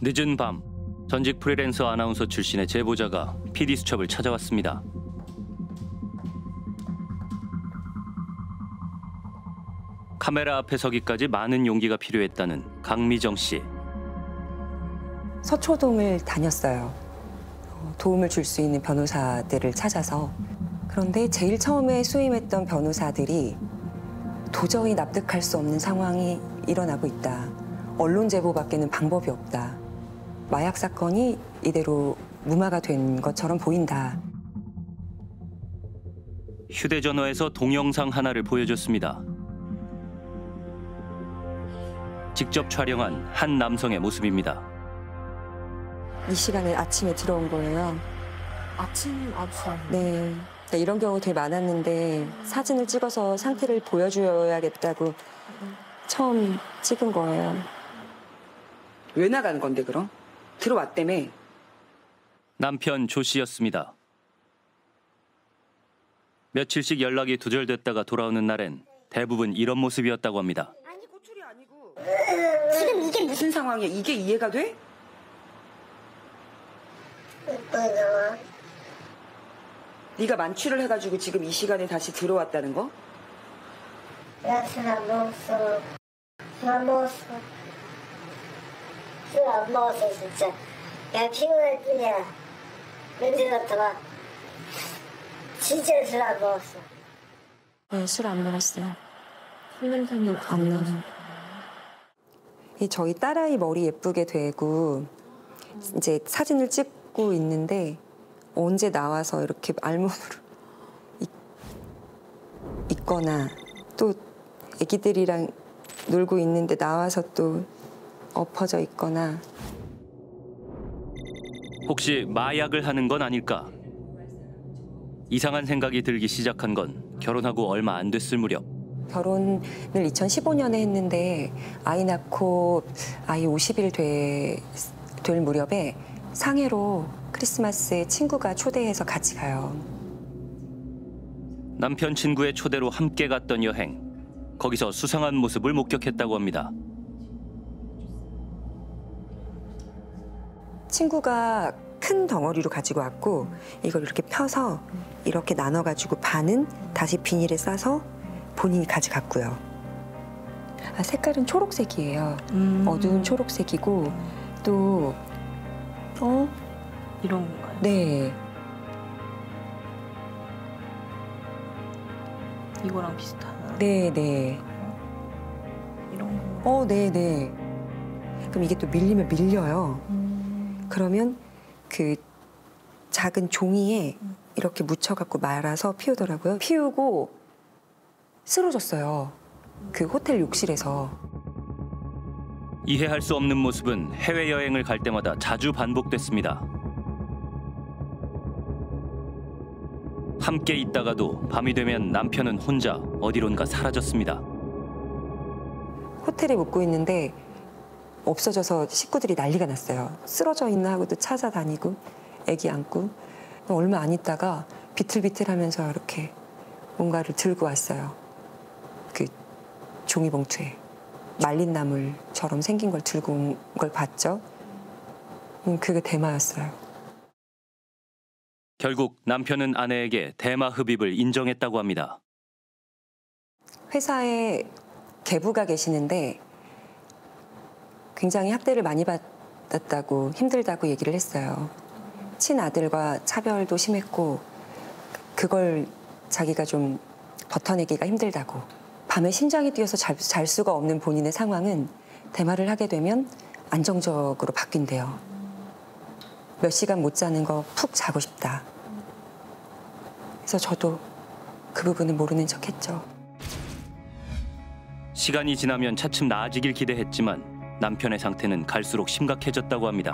늦은 밤, 전직 프리랜서 아나운서 출신의 제보자가 PD 수첩을 찾아왔습니다. 카메라 앞에 서기까지 많은 용기가 필요했다는 강미정 씨. 서초동을 다녔어요. 도움을 줄 수 있는 변호사들을 찾아서. 그런데 제일 처음에 수임했던 변호사들이 도저히 납득할 수 없는 상황이 일어나고 있다. 언론 제보밖에는 방법이 없다. 마약 사건이 이대로 무마가 된 것처럼 보인다. 휴대전화에서 동영상 하나를 보여줬습니다. 직접 촬영한 한 남성의 모습입니다. 이 시간에 아침에 들어온 거예요. 아침. 네. 그러니까 이런 경우 되게 많았는데 사진을 찍어서 상태를 보여줘야겠다고 처음 찍은 거예요. 왜 나가는 건데 그럼? 들어왔다며. 남편 조 씨였습니다. 며칠씩 연락이 두절됐다가 돌아오는 날엔 대부분 이런 모습이었다고 합니다. 아니 고출이 아니고. 지금 이게 무슨 상황이야? 이게 이해가 돼? 네가 만취를 해가지고 지금 이 시간에 다시 들어왔다는 거? 야, 술 안 먹었어. 술 안 먹었어. 술 안 먹었어, 진짜. 야, 피곤할 뿐이야. 면접 갔다가 진짜 술 안 먹었어. 네, 술 안 먹었어요. 술 냄새는 안 나요. 저희 딸아이 머리 예쁘게 되고 이제 사진을 찍고 있는데 언제 나와서 이렇게 알몸으로 있거나 또 애기들이랑 놀고 있는데 나와서 또 엎어져 있거나. 혹시 마약을 하는 건 아닐까? 이상한 생각이 들기 시작한 건 결혼하고 얼마 안 됐을 무렵. 결혼을 2015년에 했는데 아이 낳고 아이 50일 될 무렵에 상해로 크리스마스에 친구가 초대해서 같이 가요. 남편 친구의 초대로 함께 갔던 여행. 거기서 수상한 모습을 목격했다고 합니다. 친구가 큰 덩어리로 가지고 왔고 이걸 이렇게 펴서 이렇게 나눠가지고 반은 다시 비닐에 싸서 본인이 가져갔고요. 색깔은 초록색이에요. 어두운 초록색이고 또 이런 건가요? 네. 이거랑 비슷한. 네. 이런 거. 네. 그럼 이게 또 밀리면 밀려요. 그러면 그 작은 종이에 이렇게 묻혀갖고 말아서 피우더라고요. 피우고 쓰러졌어요. 그 호텔 욕실에서. 이해할 수 없는 모습은 해외여행을 갈 때마다 자주 반복됐습니다. 함께 있다가도 밤이 되면 남편은 혼자 어디론가 사라졌습니다. 호텔에 묵고 있는데 없어져서 식구들이 난리가 났어요. 쓰러져 있나 하고도 찾아다니고 애기 안고. 얼마 안 있다가 비틀비틀하면서 이렇게 뭔가를 들고 왔어요. 그 종이봉투에 말린 나물처럼 생긴 걸 들고 온 걸 봤죠. 그게 대마였어요. 결국 남편은 아내에게 대마 흡입을 인정했다고 합니다. 회사에 계부가 계시는데 굉장히 학대를 많이 받았다고 힘들다고 얘기를 했어요. 친아들과 차별도 심했고 그걸 자기가 좀 버텨내기가 힘들다고. 밤에 심장이 뛰어서 잘 수가 없는 본인의 상황은 대마를 하게 되면 안정적으로 바뀐대요. 몇 시간 못 자는 거 푹 자고 싶다. 그래서 저도 그 부분은 모르는 척했죠. 시간이 지나면 차츰 나아지길 기대했지만 남편의 상태는 갈수록 심각해졌다고 합니다.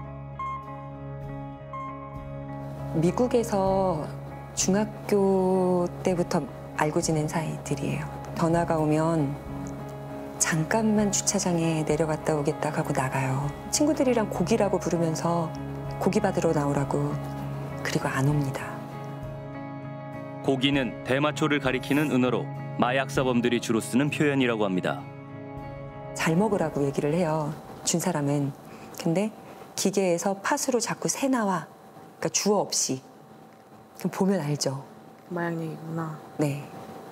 미국에서 중학교 때부터 알고 지낸 사이들이에요. 전화가 오면 잠깐만 주차장에 내려갔다 오겠다 하고 나가요. 친구들이랑 고기라고 부르면서 고기 받으러 나오라고. 그리고 안 옵니다. 고기는 대마초를 가리키는 은어로 마약사범들이 주로 쓰는 표현이라고 합니다. 잘 먹으라고 얘기를 해요. 준 사람은. 근데 기계에서 팥으로 자꾸 새 나와. 그러니까 주어 없이. 그럼 보면 알죠. 마약 얘기구나. 네.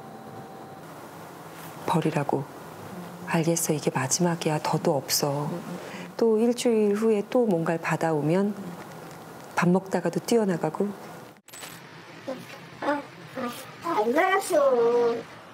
버리라고. 알겠어. 이게 마지막이야. 더도 없어. 또 일주일 후에 또 뭔가를 받아오면 밥 먹다가도 뛰어나가고. 안 나갔어.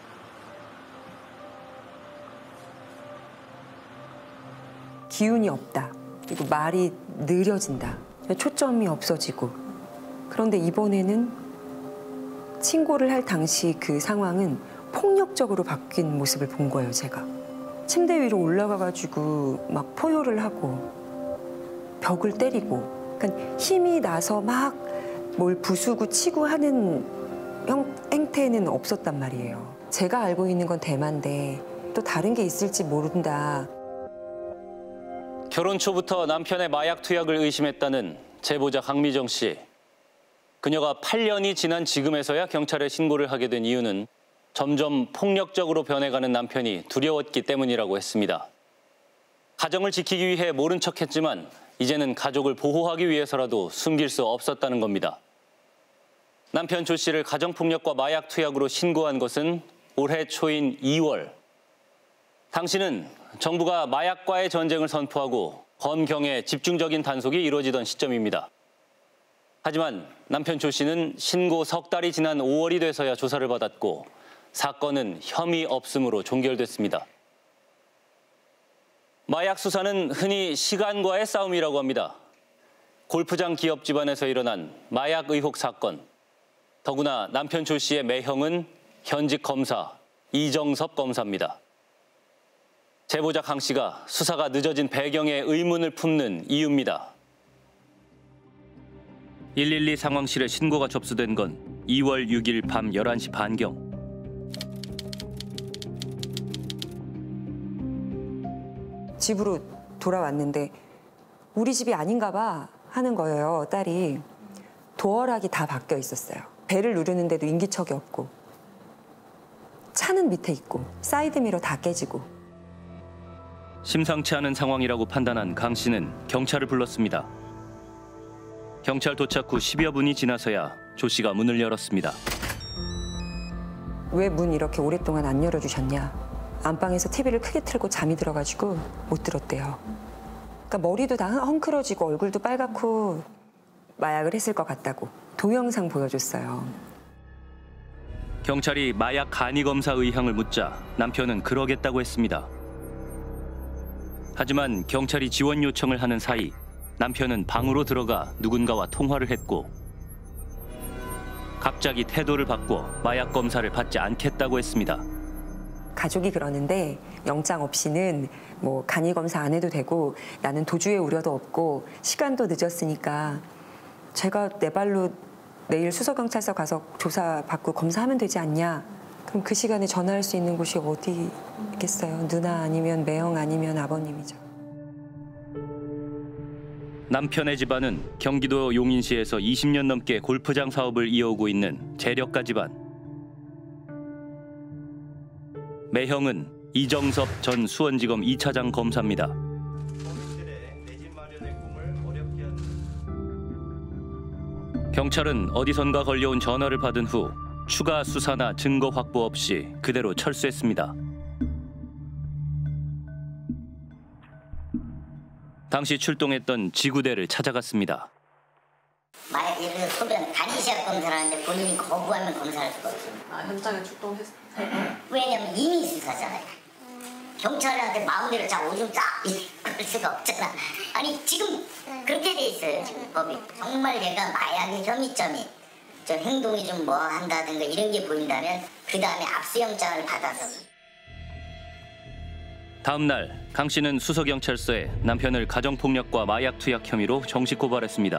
기운이 없다. 그리고 말이 느려진다. 초점이 없어지고. 그런데 이번에는 신고를 할 당시 그 상황은 폭력적으로 바뀐 모습을 본 거예요, 제가. 침대 위로 올라가가지고 막 포효를 하고 벽을 때리고. 그러니까 힘이 나서 막 뭘 부수고 치고 하는 행태는 없었단 말이에요. 제가 알고 있는 건 대만데 또 다른 게 있을지 모른다. 결혼 초부터 남편의 마약 투약을 의심했다는 제보자 강미정 씨. 그녀가 8년이 지난 지금에서야 경찰에 신고를 하게 된 이유는 점점 폭력적으로 변해가는 남편이 두려웠기 때문이라고 했습니다. 가정을 지키기 위해 모른 척했지만 이제는 가족을 보호하기 위해서라도 숨길 수 없었다는 겁니다. 남편 조 씨를 가정폭력과 마약 투약으로 신고한 것은 올해 초인 2월. 당시는 정부가 마약과의 전쟁을 선포하고 검경의 집중적인 단속이 이루어지던 시점입니다. 하지만 남편 조 씨는 신고 석 달이 지난 5월이 돼서야 조사를 받았고 사건은 혐의 없음으로 종결됐습니다. 마약 수사는 흔히 시간과의 싸움이라고 합니다. 골프장 기업 집안에서 일어난 마약 의혹 사건. 더구나 남편 조 씨의 매형은 현직 검사 이정섭 검사입니다. 제보자 강 씨가 수사가 늦어진 배경에 의문을 품는 이유입니다. 112 상황실에 신고가 접수된 건 2월 6일 밤 11시 반경. 집으로 돌아왔는데 우리 집이 아닌가 봐 하는 거예요, 딸이. 도어락이 다 바뀌어 있었어요. 배를 누르는데도 인기척이 없고 차는 밑에 있고 사이드미러 다 깨지고. 심상치 않은 상황이라고 판단한 강 씨는 경찰을 불렀습니다. 경찰 도착 후 10여 분이 지나서야 조 씨가 문을 열었습니다. 왜 문 이렇게 오랫동안 안 열어주셨냐. 안방에서 TV를 크게 틀고 잠이 들어가지고 못 들었대요. 그러니까 머리도 다 헝클어지고 얼굴도 빨갛고 마약을 했을 것 같다고 동영상 보여줬어요. 경찰이 마약 간이 검사 의향을 묻자 남편은 그러겠다고 했습니다. 하지만 경찰이 지원 요청을 하는 사이 남편은 방으로 들어가 누군가와 통화를 했고 갑자기 태도를 바꿔 마약 검사를 받지 않겠다고 했습니다. 가족이 그러는데 영장 없이는 뭐 간이 검사 안 해도 되고 나는 도주의 우려도 없고 시간도 늦었으니까 제가 내 발로 내일 수서경찰서 가서 조사받고 검사하면 되지 않냐. 그럼 그 시간에 전화할 수 있는 곳이 어디 있겠어요. 누나 아니면 매형 아니면 아버님이죠. 남편의 집안은 경기도 용인시에서 20년 넘게 골프장 사업을 이어오고 있는 재력가 집안. 매형은 이정섭 전 수원지검 2차장 검사입니다. 경찰은 어디선가 걸려온 전화를 받은 후 추가 수사나 증거 확보 없이 그대로 철수했습니다. 당시 출동했던 지구대를 찾아갔습니다. 마약 예를 들어 소변 간이시약 검사를 하는데 본인이 거부하면 검사할 수가 없어요. 아, 현장에 출동했어요? 왜냐면 이미 수사잖아요. 경찰한테 마음대로 자 오줌 쫙 이럴 수가 없잖아. 아니 지금 그렇게 돼 있어요. 지금 법이. 정말 얘가 마약의 혐의점이 좀 행동이 좀 뭐 한다든가 이런 게 보인다면 그 다음에 압수영장을 받아서. 다음 날 강 씨는 수서경찰서에 남편을 가정폭력과 마약 투약 혐의로 정식 고발했습니다.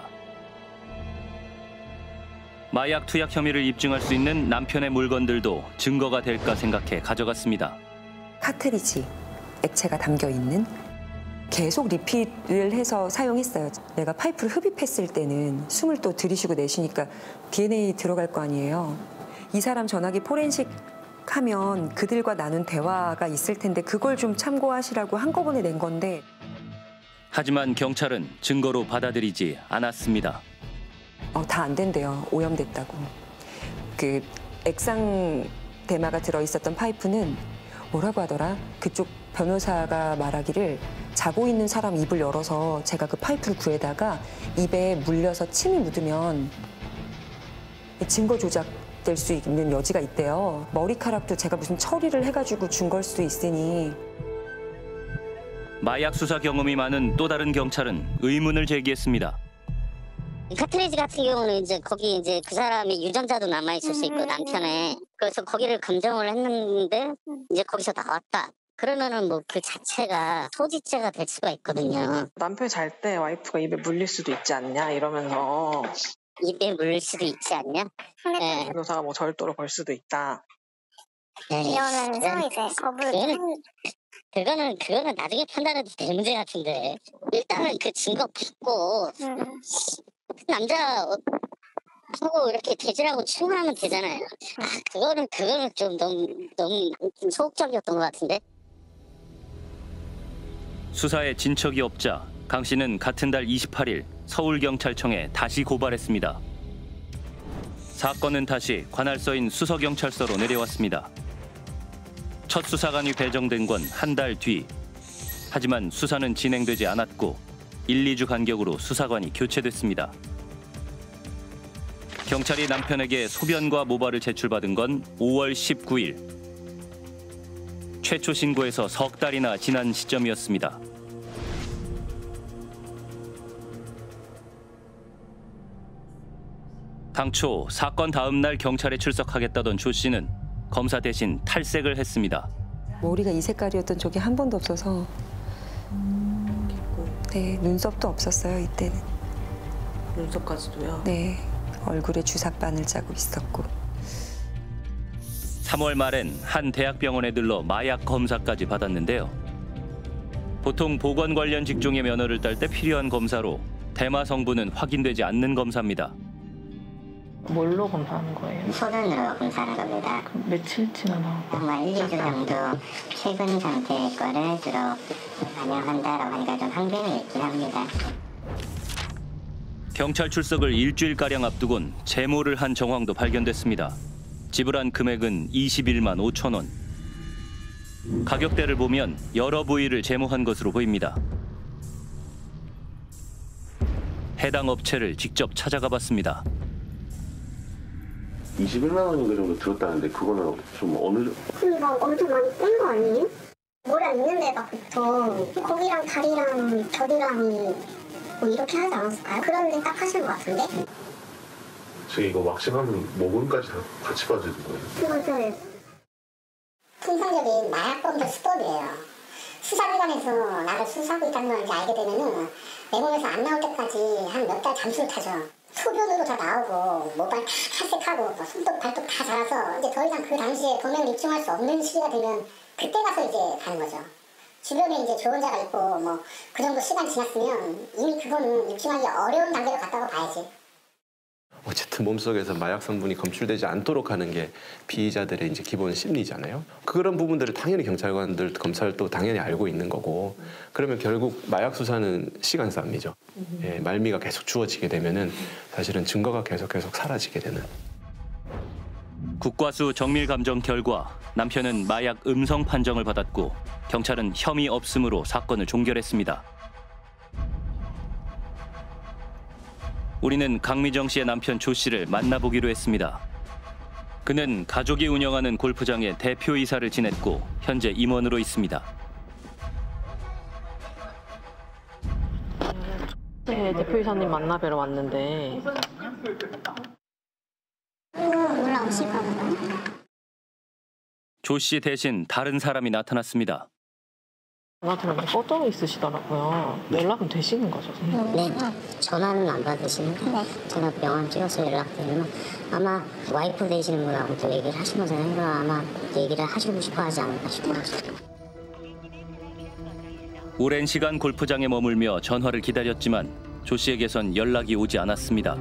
마약 투약 혐의를 입증할 수 있는 남편의 물건들도 증거가 될까 생각해 가져갔습니다. 카트리지 액체가 담겨 있는 계속 리필을 해서 사용했어요. 내가 파이프를 흡입했을 때는 숨을 또 들이쉬고 내쉬니까 DNA 들어갈 거 아니에요. 이 사람 전화기 포렌식 하면 그들과 나눈 대화가 있을 텐데 그걸 좀 참고하시라고 한꺼번에 낸 건데. 하지만 경찰은 증거로 받아들이지 않았습니다. 다 안 된대요. 오염됐다고. 그 액상 대마가 들어있었던 파이프는 뭐라고 하더라? 그쪽 변호사가 말하기를 자고 있는 사람 입을 열어서 제가 그 파이프를 구해다가 입에 물려서 침이 묻으면 증거 조작될 수 있는 여지가 있대요. 머리카락도 제가 무슨 처리를 해가지고 준 걸 수도 있으니. 마약 수사 경험이 많은 또 다른 경찰은 의문을 제기했습니다. 카트리지 같은 경우는 이제 거기 이제 그 사람의 유전자도 남아 있을 수 있고 남편의 그래서 거기를 검정을 했는데 이제 거기서 나왔다. 그러면은 뭐 그 자체가 소지죄가 될 수가 있거든요. 남편이 잘 때 와이프가 입에 물릴 수도 있지 않냐 이러면서 입에 물릴 수도 있지 않냐? 네. 변호사가 뭐 절도로 걸 수도 있다. 이러면서 이제 그거는 나중에 판단해도 될 문제 같은데 일단은 그 증거 받고 남자하고 이렇게 대질하고 출근하면 되잖아요. 그거는 좀 너무 좀 소극적이었던 것 같은데. 수사에 진척이 없자 강 씨는 같은 달 28일 서울경찰청에 다시 고발했습니다. 사건은 다시 관할서인 수서경찰서로 내려왔습니다. 첫 수사관이 배정된 건 한 달 뒤. 하지만 수사는 진행되지 않았고 1, 2주 간격으로 수사관이 교체됐습니다. 경찰이 남편에게 소변과 모발을 제출받은 건 5월 19일. 최초 신고에서 석 달이나 지난 시점이었습니다. 당초 사건 다음 날 경찰에 출석하겠다던 조 씨는 검사 대신 탈색을 했습니다. 머리가 이 색깔이었던 적이 한 번도 없어서 네, 눈썹도 없었어요, 이때는. 눈썹까지도요? 네, 얼굴에 주삭바늘 짜고 있었고. 3월 말엔 한 대학병원에 들러 마약 검사까지 받았는데요. 보통 보건 관련 직종의 면허를 딸 때 필요한 검사로 대마 성분은 확인되지 않는 검사입니다. 뭘로 검사하는 거예요? 소변으로 검사하는 겁니다. 며칠 지나나? 아마 1, 2주 정도 최근 상태의 거를 주로 반영한다라고 하니까 좀 한계는 있긴 합니다. 경찰 출석을 일주일가량 앞두곤 제모를 한 정황도 발견됐습니다. 지불한 금액은 21만 5천 원. 가격대를 보면 여러 부위를 제모한 것으로 보입니다. 해당 업체를 직접 찾아가 봤습니다. 21만 원인가 정도 들었다는데 그거는 좀 어느 정도? 그러니까 엄청 많이 뺀 거 아니에요? 모래 있는 데가 보통 거기랑 다리랑 겨드랑이 뭐 이렇게 하지 않았을까요? 그런 데 딱 하시는 것 같은데? 저희 이거 왁싱하면 모근까지 다 같이 빠지는 거예요? 그것은 통상적인 마약범죄 수법이에요. 수사기관에서 나를 수사하고 있다는 걸 이제 알게 되면은 내 몸에서 안 나올 때까지 한 몇 달 잠수를 타죠. 소변으로 다 나오고 모발 다 탈색하고 뭐 손톱 발톱 다 자라서 이제 더 이상 그 당시에 범행을 입증할 수 없는 시기가 되면 그때 가서 이제 가는 거죠. 주변에 이제 조언자가 있고 뭐 그 정도 시간 지났으면 이미 그거는 입증하기 어려운 단계로 갔다고 봐야지. 어쨌든 몸속에서 마약 성분이 검출되지 않도록 하는 게 피의자들의 이제 기본 심리잖아요. 그런 부분들을 당연히 경찰관들, 검찰도 당연히 알고 있는 거고, 그러면 결국 마약 수사는 시간 싸움이죠. 예, 말미가 계속 주어지게 되면은 사실은 증거가 계속 사라지게 되는. 국과수 정밀 감정 결과 남편은 마약 음성 판정을 받았고 경찰은 혐의 없음으로 사건을 종결했습니다. 우리는 강미정 씨의 남편 조 씨를 만나보기로 했습니다. 그는 가족이 운영하는 골프장의 대표이사를 지냈고 현재 임원으로 있습니다. 네, 대표이사님 만나뵈러 왔는데 올라오시거든요. 조 씨 대신 다른 사람이 나타났습니다. 전화 들었는데 꺼져 있으시더라고요. 연락은 되시는 거죠? 네, 전화는 안 받으시는데 제가 병원 찍어서 연락드리면 아마 와이프 되시는 분하고 또 얘기를 하신 거잖아요. 아마 얘기를 하시고 싶어 하지 않을까 싶어요. 오랜 시간 골프장에 머물며 전화를 기다렸지만 조 씨에게선 연락이 오지 않았습니다.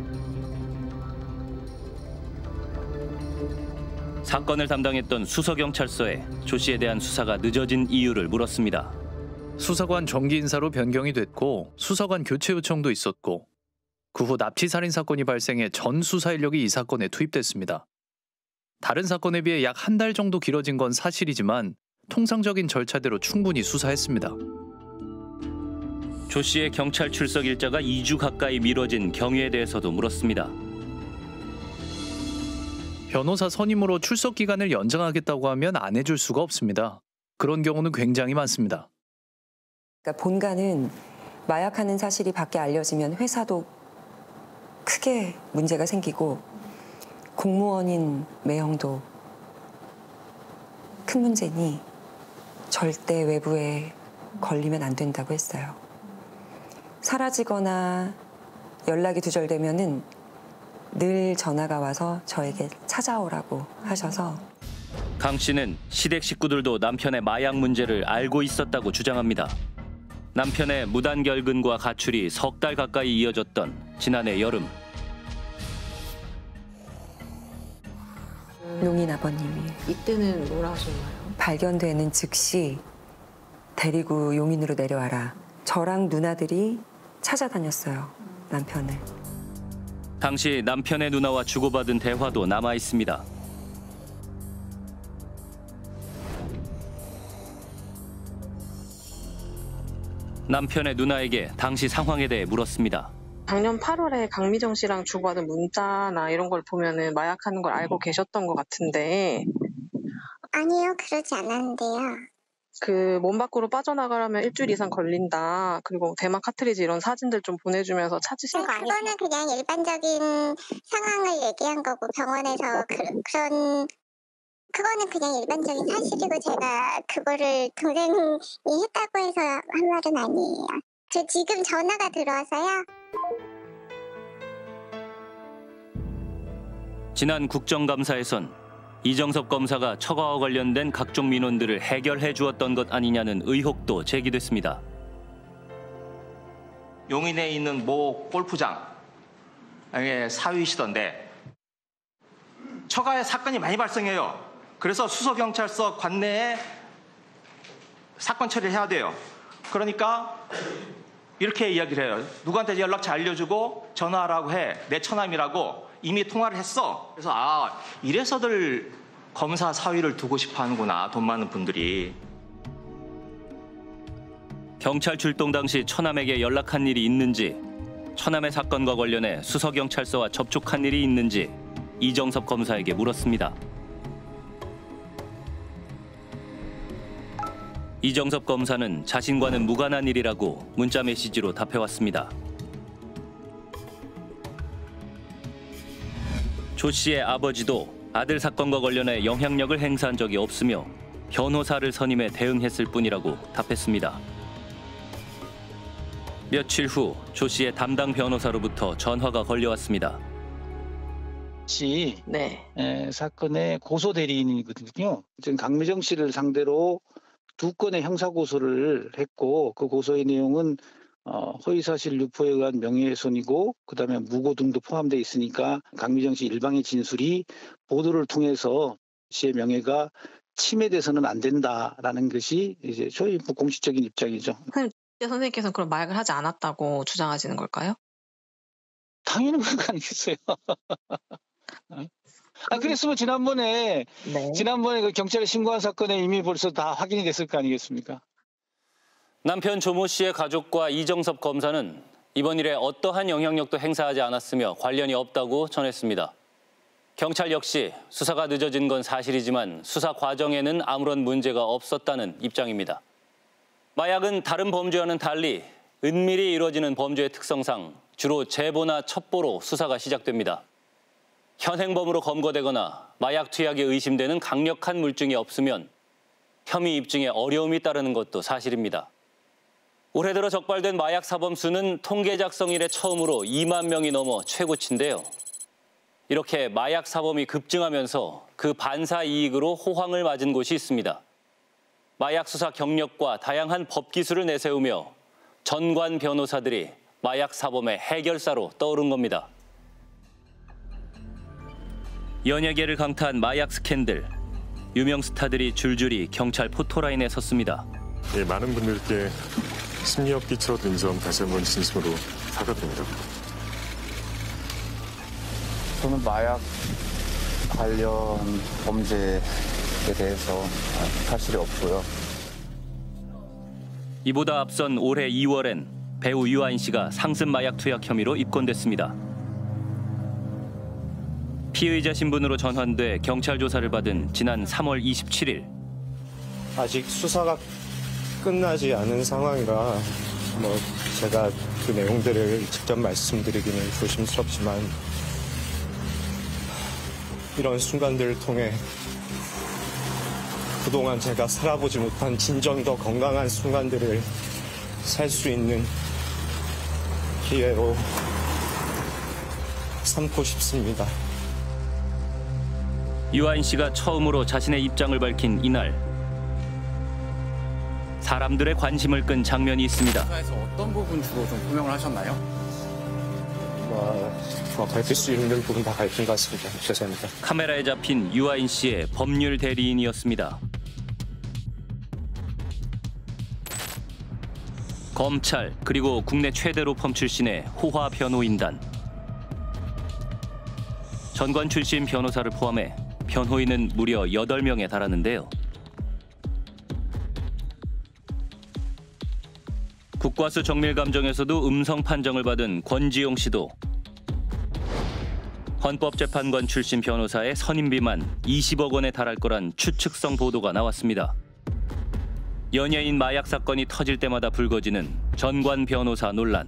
사건을 담당했던 수서경찰서에 조 씨에 대한 수사가 늦어진 이유를 물었습니다. 수사관 정기 인사로 변경이 됐고 수사관 교체 요청도 있었고 그 후 납치 살인 사건이 발생해 전 수사 인력이 이 사건에 투입됐습니다. 다른 사건에 비해 약 한 달 정도 길어진 건 사실이지만 통상적인 절차대로 충분히 수사했습니다. 조 씨의 경찰 출석 일자가 2주 가까이 미뤄진 경위에 대해서도 물었습니다. 변호사 선임으로 출석 기간을 연장하겠다고 하면 안 해줄 수가 없습니다. 그런 경우는 굉장히 많습니다. 그러니까 본가는 마약하는 사실이 밖에 알려지면 회사도 크게 문제가 생기고 공무원인 매형도 큰 문제니 절대 외부에 걸리면 안 된다고 했어요. 사라지거나 연락이 두절되면은 늘 전화가 와서 저에게 찾아오라고 하셔서. 강 씨는 시댁 식구들도 남편의 마약 문제를 알고 있었다고 주장합니다. 남편의 무단 결근과 가출이 석 달 가까이 이어졌던 지난해 여름. 용인 아버님이 이때는 뭐라 하셨나요? 발견되는 즉시 데리고 용인으로 내려와라. 저랑 누나들이 찾아다녔어요, 남편을. 당시 남편의 누나와 주고받은 대화도 남아 있습니다. 남편의 누나에게 당시 상황에 대해 물었습니다. 작년 8월에 강미정 씨랑 주고받은 문자나 이런 걸 보면은 마약하는 걸 알고 계셨던 것 같은데. 아니요, 그러지 않았는데요. 그 몸 밖으로 빠져나가려면 일주일 이상 걸린다. 그리고 대만 카트리지 이런 사진들 좀 보내주면서 찾으신 거 아니에요? 그거는 그냥 일반적인 상황을 얘기한 거고 병원에서 그거는 그냥 일반적인 사실이고 제가 그거를 동생이 했다고 해서 한 말은 아니에요. 저 지금 전화가 들어와서요. 지난 국정감사에선 이정섭 검사가 처가와 관련된 각종 민원들을 해결해 주었던 것 아니냐는 의혹도 제기됐습니다. 용인에 있는 모 골프장에 사위시던데 처가에 사건이 많이 발생해요. 그래서 수서경찰서 관내에 사건 처리를 해야 돼요. 그러니까 이렇게 이야기를 해요. 누구한테 연락처 알려주고 전화하라고 해. 내 처남이라고 이미 통화를 했어. 그래서 이래서들 검사 사위를 두고 싶어 하는구나. 돈 많은 분들이. 경찰 출동 당시 처남에게 연락한 일이 있는지, 처남의 사건과 관련해 수서경찰서와 접촉한 일이 있는지 이정섭 검사에게 물었습니다. 이정섭 검사는 자신과는 무관한 일이라고 문자 메시지로 답해왔습니다. 조 씨의 아버지도 아들 사건과 관련해 영향력을 행사한 적이 없으며 변호사를 선임해 대응했을 뿐이라고 답했습니다. 며칠 후 조 씨의 담당 변호사로부터 전화가 걸려왔습니다. 씨 사건의 고소 대리인이거든요. 지금 강미정 씨를 상대로 2건의 형사 고소를 했고 그 고소의 내용은 허위사실 유포에 의한 명예훼손이고 그다음에 무고 등도 포함되어 있으니까 강미정 씨 일방의 진술이 보도를 통해서 씨의 명예가 침해돼서는 안 된다라는 것이 이제 저희 공식적인 입장이죠. 선생님께서는 그럼 마약을 하지 않았다고 주장하시는 걸까요? 당연히 그런 거 아니겠어요. 그랬으면 지난번에 그 경찰에 신고한 사건에 이미 벌써 다 확인이 됐을 거 아니겠습니까? 남편 조모 씨의 가족과 이정섭 검사는 이번 일에 어떠한 영향력도 행사하지 않았으며 관련이 없다고 전했습니다. 경찰 역시 수사가 늦어진 건 사실이지만 수사 과정에는 아무런 문제가 없었다는 입장입니다. 마약은 다른 범죄와는 달리 은밀히 이루어지는 범죄의 특성상 주로 제보나 첩보로 수사가 시작됩니다. 현행범으로 검거되거나 마약 투약이 의심되는 강력한 물증이 없으면 혐의 입증에 어려움이 따르는 것도 사실입니다. 올해 들어 적발된 마약 사범 수는 통계 작성 이래 처음으로 2만 명이 넘어 최고치인데요. 이렇게 마약 사범이 급증하면서 그 반사 이익으로 호황을 맞은 곳이 있습니다. 마약 수사 경력과 다양한 법 기술을 내세우며 전관 변호사들이 마약 사범의 해결사로 떠오른 겁니다. 연예계를 강타한 마약 스캔들. 유명 스타들이 줄줄이 경찰 포토라인에 섰습니다. 예, 많은 분들께 심리업 끼쳐드린 점 다시 한번 진심으로 사과드립니다. 저는 마약 관련 범죄에 대해서 사실이 없고요. 이보다 앞선 올해 2월엔 배우 유아인 씨가 상습 마약 투약 혐의로 입건됐습니다. 피의자 신분으로 전환돼 경찰 조사를 받은 지난 3월 27일. 아직 수사가 끝나지 않은 상황이라 제가 그 내용들을 직접 말씀드리기는 조심스럽지만 이런 순간들을 통해 그동안 제가 살아보지 못한 진정 더 건강한 순간들을 살 수 있는 기회로 삼고 싶습니다. 유아인 씨가 처음으로 자신의 입장을 밝힌 이날. 사람들의 관심을 끈 장면이 있습니다. 수사에서 어떤 부분 주로 좀 표명을 하셨나요? 밝힐 수 있는 부분 다 밝힌 것 같습니다. 죄송합니다. 카메라에 잡힌 유아인 씨의 법률 대리인이었습니다. 검찰 그리고 국내 최대 로펌 출신의 호화 변호인단. 전관 출신 변호사를 포함해 변호인은 무려 8명에 달하는데요. 국과수 정밀감정에서도 음성 판정을 받은 권지용 씨도 헌법재판관 출신 변호사의 선임비만 20억 원에 달할 거란 추측성 보도가 나왔습니다. 연예인 마약 사건이 터질 때마다 불거지는 전관 변호사 논란.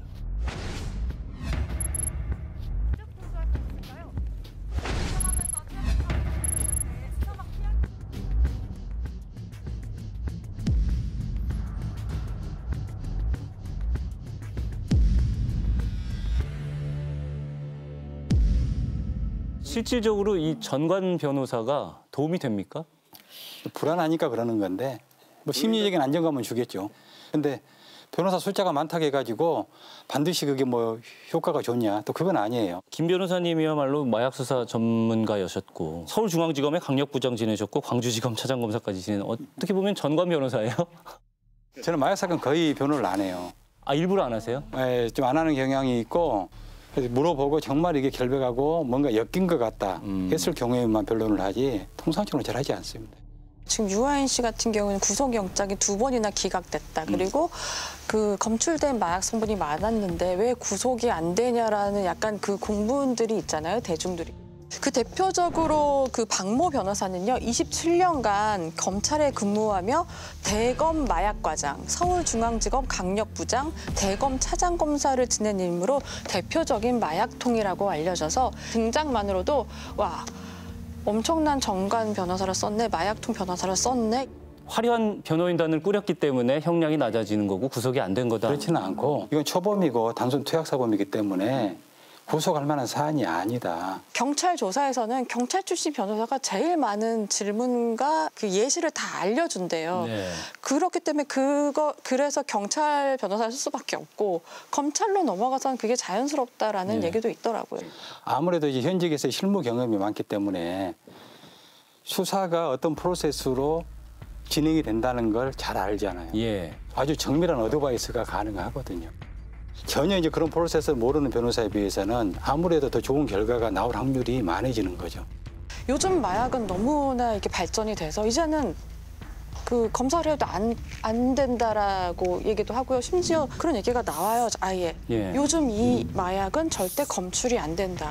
실질적으로 이 전관 변호사가 도움이 됩니까? 불안하니까 그러는 건데 심리적인 안정감은 주겠죠. 근데 변호사 숫자가 많다고 해가지고 반드시 그게 효과가 좋냐, 또 그건 아니에요. 김 변호사님이야말로 마약 수사 전문가였었고 서울중앙지검의 강력부장 지내셨고 광주지검 차장검사까지 지낸 어떻게 보면 전관 변호사예요? 저는 마약 사건 거의 변호를 안 해요. 아, 일부러 안 하세요? 네, 좀 안 하는 경향이 있고 그래서 물어보고 정말 이게 결백하고 뭔가 엮인 것 같다 했을 경우에만 변론을 하지 통상적으로 잘 하지 않습니다. 지금 유아인 씨 같은 경우는 구속영장이 2번이나 기각됐다. 그리고 그 검출된 마약 성분이 많았는데 왜 구속이 안 되냐라는 약간 그 공분들이 있잖아요, 대중들이. 그 대표적으로 그 박모 변호사는요, 27년간 검찰에 근무하며 대검 마약과장, 서울중앙지검 강력부장, 대검 차장검사를 지낸 인물로 대표적인 마약통이라고 알려져서 등장만으로도 와, 엄청난 전관 변호사를 썼네, 마약통 변호사를 썼네. 화려한 변호인단을 꾸렸기 때문에 형량이 낮아지는 거고 구속이 안 된 거다. 그렇지는 않고 이건 초범이고 단순 투약사범이기 때문에 구속할 만한 사안이 아니다. 경찰 조사에서는 경찰 출신 변호사가 제일 많은 질문과 그 예시를 다 알려준대요. 네. 그렇기 때문에 그래서 경찰 변호사를 쓸 수밖에 없고 검찰로 넘어가서는 그게 자연스럽다라는 얘기도 있더라고요. 아무래도 이제 현직에서 실무 경험이 많기 때문에 수사가 어떤 프로세스로 진행이 된다는 걸 잘 알잖아요. 예. 아주 정밀한 어드바이스가 가능하거든요. 전혀 이제 그런 프로세스를 모르는 변호사에 비해서는 아무래도 더 좋은 결과가 나올 확률이 많아지는 거죠. 요즘 마약은 너무나 이렇게 발전이 돼서 이제는 그 검사를 해도 안 된다라고 얘기도 하고요. 심지어 그런 얘기가 나와요, 아예. 예. 요즘 이 마약은 절대 검출이 안 된다.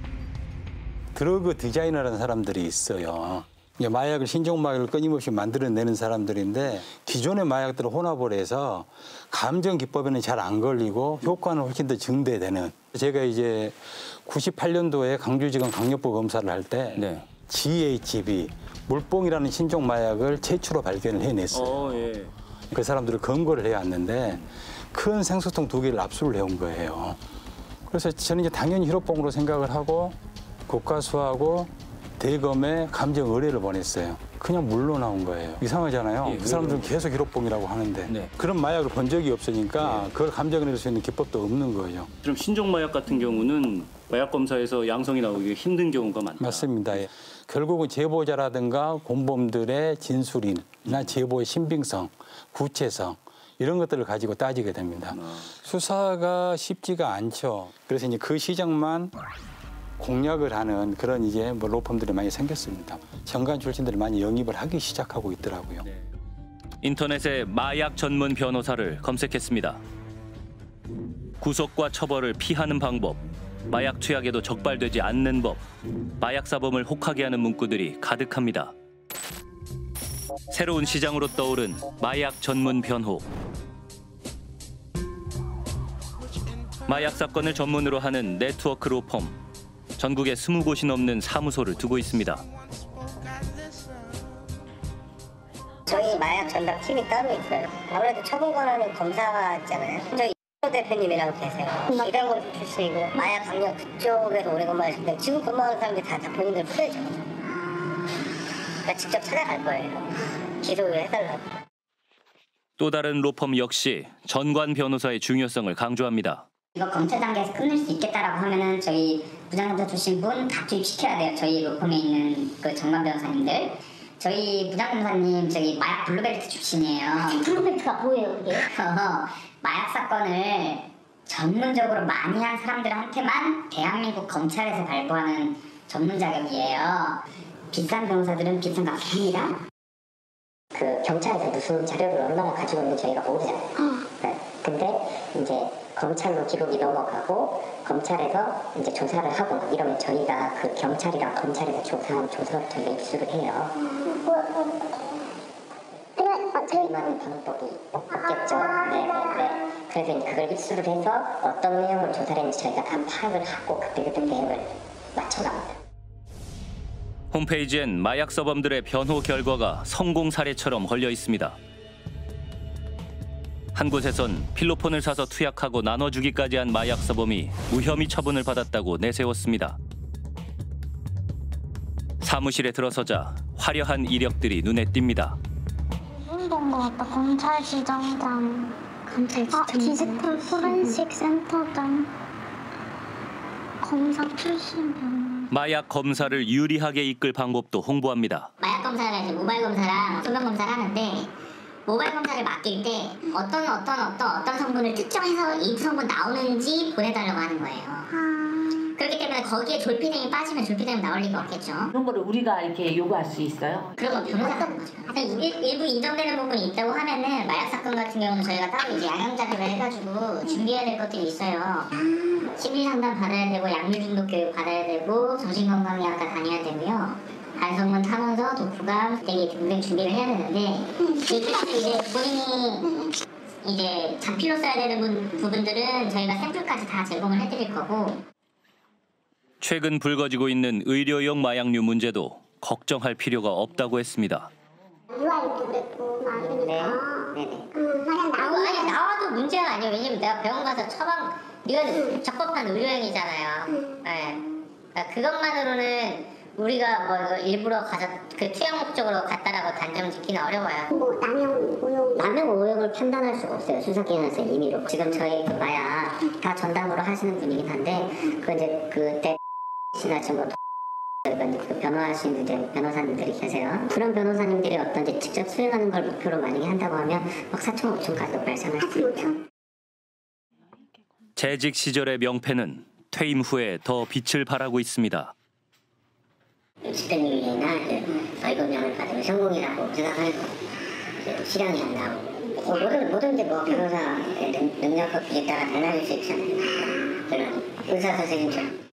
드러그 디자이너라는 사람들이 있어요. 마약을 신종 마약을 끊임없이 만들어내는 사람들인데 기존의 마약들을 혼합을 해서 감정 기법에는 잘 안 걸리고 효과는 훨씬 더 증대되는. 제가 이제 98년도에 강주지검 강력부 검사를 할 때 GHB 물뽕이라는 신종 마약을 최초로 발견을 해냈어요. 예. 그 사람들을 검거를 해왔는데 큰 생수통 2개를 압수를 해온 거예요. 그래서 저는 이제 당연히 히로뽕으로 생각을 하고 국과수하고 대검에 감정 의뢰를 보냈어요. 그냥 물로 나온 거예요. 이상하잖아요. 예, 그 사람들은 계속 히로뽕이라고 하는데 네. 그런 마약을 본 적이 없으니까 그걸 감정을 낼 수 있는 기법도 없는 거예요. 그럼 신종 마약 같은 경우는 마약 검사에서 양성이 나오기 힘든 경우가 많다. 맞습니다. 예. 결국은 제보자라든가 공범들의 진술이나 제보의 신빙성 구체성 이런 것들을 가지고 따지게 됩니다. 수사가 쉽지가 않죠. 그래서 이제 그 시장만 공략을 하는 그런 이제 뭐 로펌들이 많이 생겼습니다. 정관 출신들이 많이 영입을 하기 시작하고 있더라고요. 인터넷에 마약 전문 변호사를 검색했습니다. 구속과 처벌을 피하는 방법, 마약 투약에도 적발되지 않는 법, 마약 사범을 혹하게 하는 문구들이 가득합니다. 새로운 시장으로 떠오른 마약 전문 변호. 마약 사건을 전문으로 하는 네트워크 로펌. 전국에 20곳이 넘는 사무소를 두고 있습니다. 저희 마약 전담 팀이 따로 있어요. 아무래도 처분 권한은 검사가 있잖아요. 저희 대표님이라고 계세요. 이병헌 출신이고 마약 강력 그쪽에서 오래 근무하시는데 지금 근무하는 사람들이 다 본인들 후배죠. 그러니까 직접 찾아갈 거예요. 기소를 해달라고. 또 다른 로펌 역시 전관 변호사의 중요성을 강조합니다. 이거 검찰 단계에서 끝낼 수 있겠다라고 하면은 저희 부장검사 출신 분 다 투입시켜야 돼요. 저희 로펌에 있는 그 전관 변호사님들. 저희 부장검사님 저기 마약 블루벨트 출신이에요. 블루벨트가 뭐예요, 그게? 마약 사건을 전문적으로 많이 한 사람들한테만 대한민국 검찰에서 발부하는 전문 자격이에요. 비싼 변호사들은 비싼 값을 합니다. 그 경찰에서 무슨 자료를 얼마나 가지고 있는지 저희가 모르잖아요. 네. 근데 이제 검찰로 기록이 넘어가고 검찰에서 이제 조사를 하고 이러면 저희가 그 경찰이랑 검찰에서 조사한 조서를 저희가 입수를 해요. 저희만의 방법이 없겠죠. 네네네. 그래서 이제 그걸 입수를 해서 어떤 내용을 조사를 했는지 저희가 다 파악을 하고 그때그때 대응을 맞춰갑니다. 홈페이지엔 마약 서범들의 변호 결과가 성공 사례처럼 걸려 있습니다. 한 곳에선 필로폰을 사서 투약하고 나눠주기까지 한 마약 서범이 무혐의 처분을 받았다고 내세웠습니다. 사무실에 들어서자 화려한 이력들이 눈에 띕니다. 본것 같다. 검찰지정장. 디지털 포렌식 센터장. 검사 출신 변호사. 마약 검사를 유리하게 이끌 방법도 홍보합니다. 마약 검사는 이제 모바일 검사랑 소변 검사를 하는데 모바일 검사를 맡길 때 어떤 성분을 특정해서 이 성분 나오는지 보내달라고 하는 거예요. 그렇기 때문에 거기에 졸피뎀이 빠지면 졸피뎀 나올 리가 없겠죠. 그런 거를 우리가 이렇게 요구할 수 있어요? 그런 건 변호사가 하는 거죠. 일부 인정되는 부분이 있다고 하면은 마약 사건 같은 경우는 저희가 따로 이제 양형 자료를 해가지고 준비해야 될 것들이 있어요. 심리 상담 받아야 되고 약물 중독 교육 받아야 되고 정신건강의학과 다녀야 되고요. 반성문 탐원서, 독후감 등등 준비를 해야 되는데 이제 본인이 이제 장필로 써야 되는 부분들은 저희가 샘플까지 다 제공을 해드릴 거고. 최근 불거지고 있는 의료용 마약류 문제도 걱정할 필요가 없다고 했습니다. 유아육도 그랬고 막 이러니까. 아니 나와도 문제가 아니에요. 왜냐면 내가 병원 가서 처방 이건 적법한 의료용이잖아요. 네. 그러니까 그것만으로는 우리가 뭐 이거 일부러 가서 그 투약 목적으로 갔다라고 단정 짓기는 어려워요. 뭐 남용 오용을 판단할 수가 없어요. 수사기관에서 임의로. 지금 저희 그 마약 다 전담으로 하시는 분이긴 한데 그 이제 그때 시나 지금 그 변호하시는 변호사님들이 계세요. 그런 변호사님들이 어떤 이제 직접 수행하는 걸 목표로 만약에 한다고 하면 막 4천 5천까지도 발생할 수 있죠. 재직 시절의 명패는 퇴임 후에 더 빛을 발하고 있습니다. 10대님이나 벌금형을 받으면 성공이라고 생각하는 실형이 안 나오고 모든 뭐 변호사 능력에 따라 달라질 수 있잖아요. 그런 의사 선생님처럼.